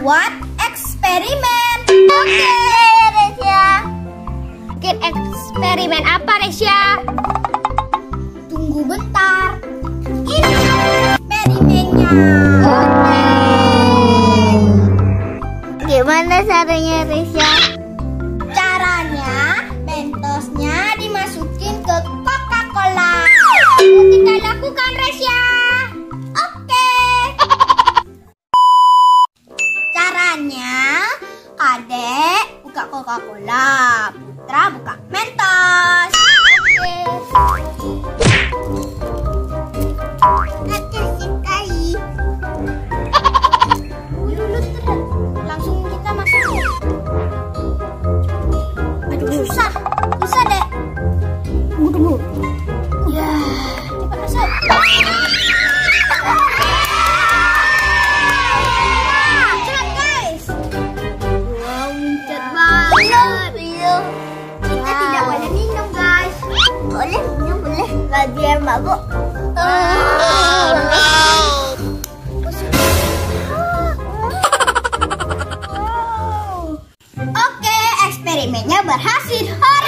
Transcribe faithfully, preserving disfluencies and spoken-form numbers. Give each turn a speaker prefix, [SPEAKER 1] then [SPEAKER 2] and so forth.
[SPEAKER 1] buat eksperimen.
[SPEAKER 2] Oke, Resya. Bikin eksperimen apa, Resya?
[SPEAKER 1] Tunggu bentar. Ini eksperimennya.
[SPEAKER 2] Oke. Gimana caranya, Resya?
[SPEAKER 1] Caranya, Mentosnya dimasukin ke Coca-Cola. Kita lakukan, Resya. Oke. Caranya, Adek buka Coca-Cola, Putra buka Mentos.
[SPEAKER 2] Oke.
[SPEAKER 1] Kecil sekali. Yuk, terus langsung kita masuk. Aduh, susah. Bisa, Dek. Tunggu, tunggu. Ya, cepat masuk. Cepat, guys.
[SPEAKER 2] Wow, mencet banget.
[SPEAKER 1] Minum. Kita
[SPEAKER 2] Wow.
[SPEAKER 1] tidak boleh minum, guys.
[SPEAKER 2] Boleh, minum boleh. Gak biar mabuk.
[SPEAKER 1] Oke, eksperimennya berhasil. Hore!